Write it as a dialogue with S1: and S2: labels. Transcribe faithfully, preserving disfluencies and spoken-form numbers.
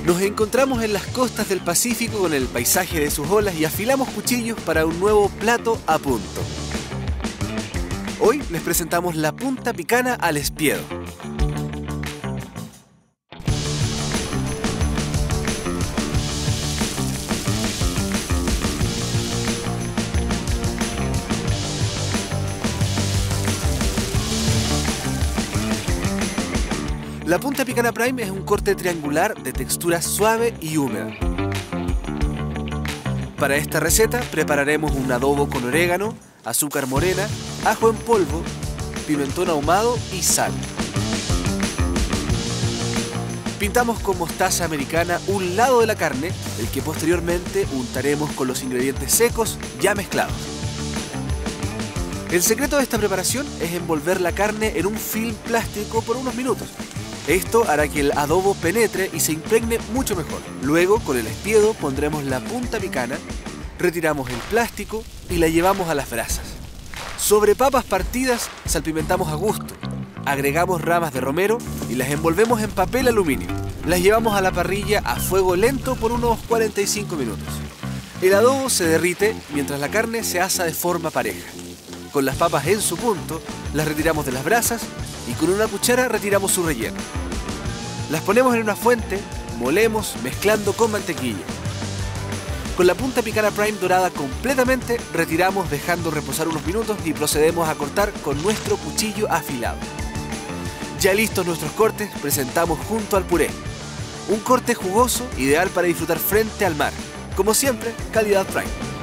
S1: Nos encontramos en las costas del Pacífico con el paisaje de sus olas y afilamos cuchillos para un nuevo plato a punto. Hoy les presentamos la punta picana al espiedo. La punta picana prime es un corte triangular de textura suave y húmeda. Para esta receta prepararemos un adobo con orégano, azúcar morena, ajo en polvo, pimentón ahumado y sal. Pintamos con mostaza americana un lado de la carne, el que posteriormente untaremos con los ingredientes secos ya mezclados. El secreto de esta preparación es envolver la carne en un film plástico por unos minutos. Esto hará que el adobo penetre y se impregne mucho mejor. Luego, con el espiedo, pondremos la punta picana, retiramos el plástico y la llevamos a las brasas. Sobre papas partidas, salpimentamos a gusto. Agregamos ramas de romero y las envolvemos en papel aluminio. Las llevamos a la parrilla a fuego lento por unos cuarenta y cinco minutos. El adobo se derrite mientras la carne se asa de forma pareja. Con las papas en su punto, las retiramos de las brasas y con una cuchara retiramos su relleno. Las ponemos en una fuente, molemos mezclando con mantequilla. Con la punta picana prime dorada completamente, retiramos dejando reposar unos minutos y procedemos a cortar con nuestro cuchillo afilado. Ya listos nuestros cortes, presentamos junto al puré. Un corte jugoso, ideal para disfrutar frente al mar. Como siempre, calidad prime.